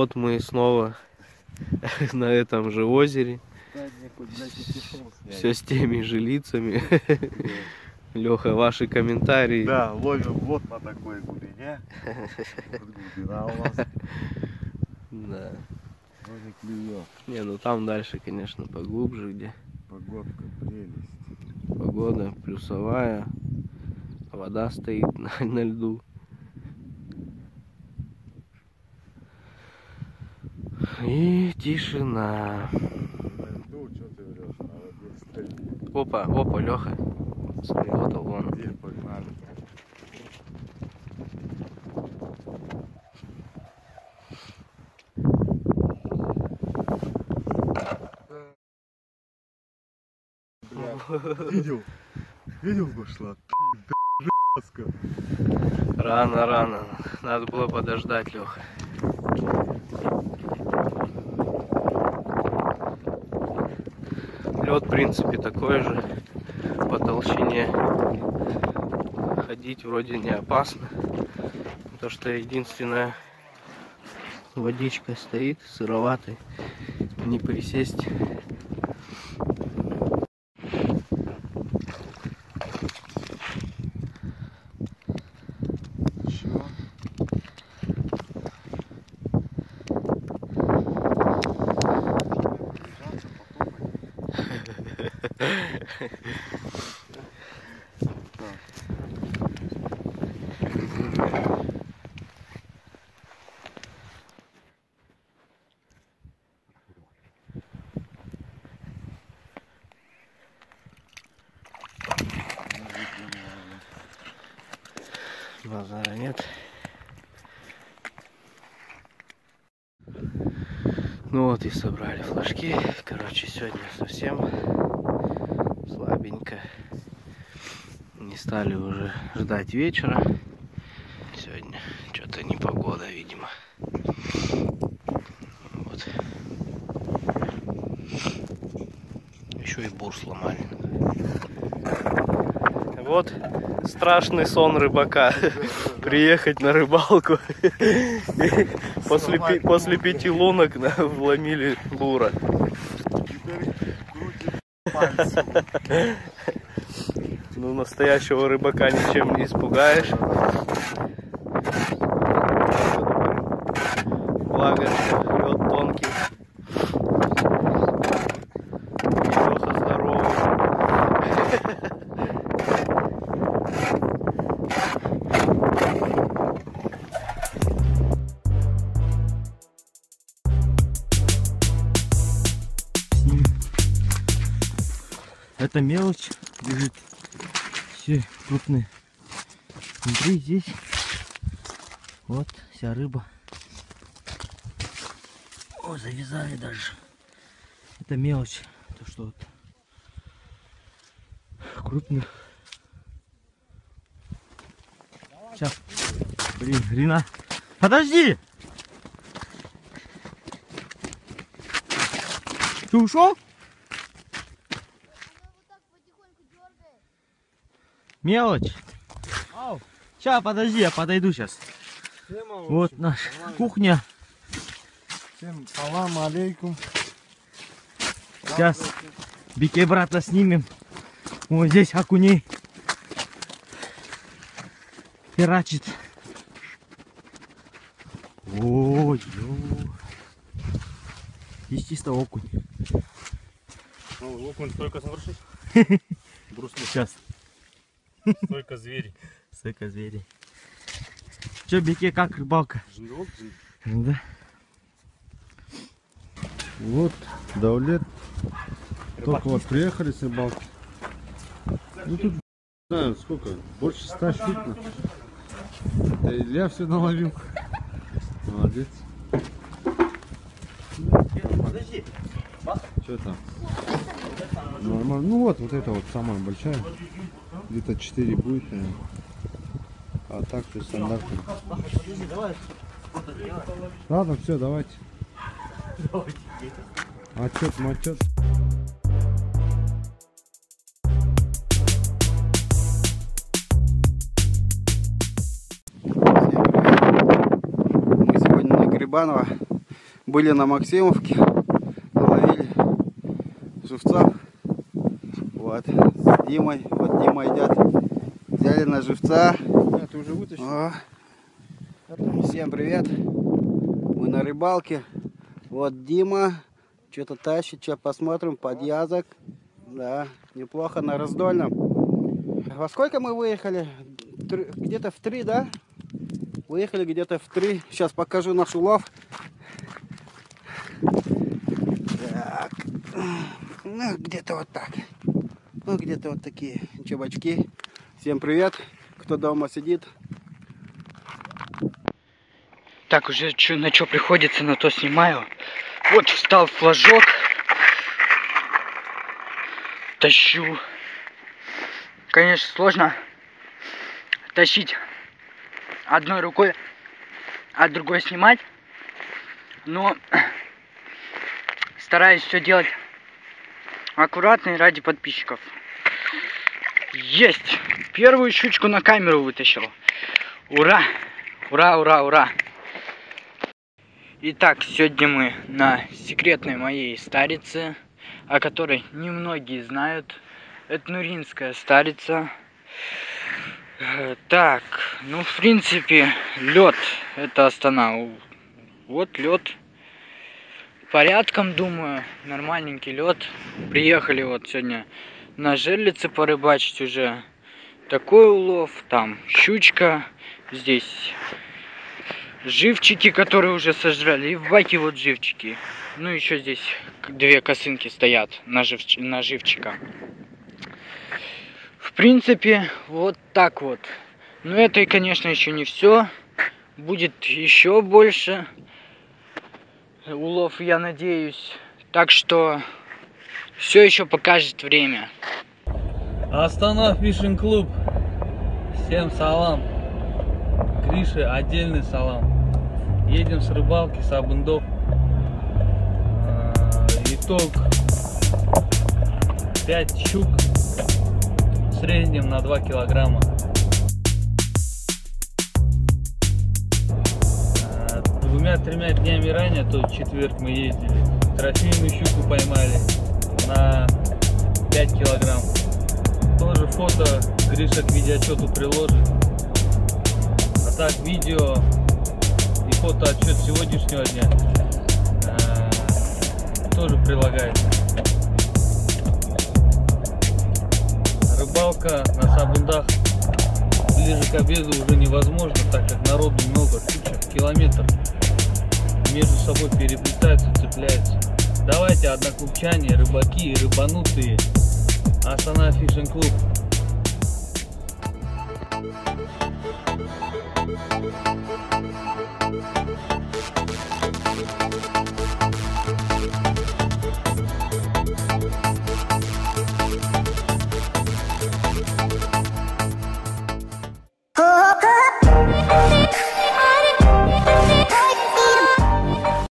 Вот мы снова на этом же озере. Все с теми же лицами. Леха, ваши комментарии. Да, ловим вот на такой глубине. Глубина у нас. Да. Вроде клюет. Не, ну там дальше, конечно, поглубже где. Погодка прелесть. Погода плюсовая. Вода стоит на льду. И тишина. Ну, что ты врешь, на воде стоит. Опа, Леха. Смотри, вот он. Где погнали? Видел, пошла. Рано. Надо было подождать, Леха. Лед, в принципе, такой же по толщине. Ходить вроде не опасно. То, что единственная водичка стоит сыроватой. Не присесть. Базара нет. Ну вот и собрали флажки. Короче, сегодня совсем слабенько. Не стали уже ждать вечера. Сегодня что-то непогода, видимо. Вот. Еще и бур сломали. Вот страшный сон рыбака. Приехать на рыбалку. После 5 лунок вломили бура. Ну, настоящего рыбака ничем не испугаешь. Благо, лед тонкий. Леха здоровый. Это мелочь лежит, все крупные. Смотри, здесь вот вся рыба. О, завязали даже. Это мелочь, то что вот крупных. Сейчас, блин, Рина, подожди! Ты ушел? Мелочь. Сейчас, подожди, я подойду сейчас. Вот наша кухня. Всем салам алейкум. Сейчас бике брата снимем. Вот здесь окуней херачит. Ой, здесь чисто окунь. Ну, окунь столько совершить. Сейчас. Столько звери. Столько зверей. Че, бике, как рыбалка? Да. Вот, Даулет. Только вот приехали с рыбалки. Ну тут, не знаю, сколько, больше 100 штук. Да Илья все наловил. Молодец. Подожди. Что там? Нормально. Ну вот это вот самая большая. Где-то 4 будет, наверное. А так то стандартно. Ладно, все, давайте. Отчет, матчет. Мы сегодня на Грибаново Были на Максимовке, ловили живцов. Вот, с Димой. Вот Дима идет. Взяли на живца. А, ты уже вытащил? О. Всем привет. Мы на рыбалке. Вот Дима. Что-то тащит. Сейчас посмотрим. Подъязок. Да, неплохо на раздольном. Во сколько мы выехали? Где-то в 3, да? Выехали где-то в 3. Сейчас покажу наш улов. Так. Ну, где-то вот так. Ну, где-то вот такие чебачки. Всем привет, кто дома сидит. Так, уже на что приходится, на то снимаю. Вот встал флажок. Тащу. Конечно, сложно тащить одной рукой, а другой снимать. Но стараюсь все делать аккуратно и ради подписчиков. Есть! Первую щучку на камеру вытащил. Ура! Ура, ура, ура! Итак, сегодня мы на секретной моей старице, о которой немногие знают. Это нуринская старица. Так, ну в принципе, лед это Астана. Вот лед. Порядком, думаю, нормальненький лед. Приехали вот сегодня на жерлице порыбачить уже. Такой улов, там щучка, здесь живчики, которые уже сожрали, и в баке вот живчики. Ну еще здесь 2 косынки стоят на живчика. В принципе, вот так вот. Но это, и, конечно, еще не все. Будет еще больше улов, я надеюсь. Так что все еще покажет время. Астана Фишинг Клуб. Всем салам. Грише отдельный салам. Едем с рыбалки, с Абындов. Итог 5 щук в среднем на 2 килограмма. 2-3 днями ранее, то в четверг мы ездили, трофейную щуку поймали на 5 килограмм. Тоже фото Гриша к видеоотчету приложит. А так видео и фотоотчет сегодняшнего дня тоже прилагается. Рыбалка на Сабындах ближе к обеду уже невозможно, так как народу много, километр. Между собой переплетаются, цепляются. Давайте, одноклубчане, рыбаки и рыбанутые. Астана Фишинг Клуб.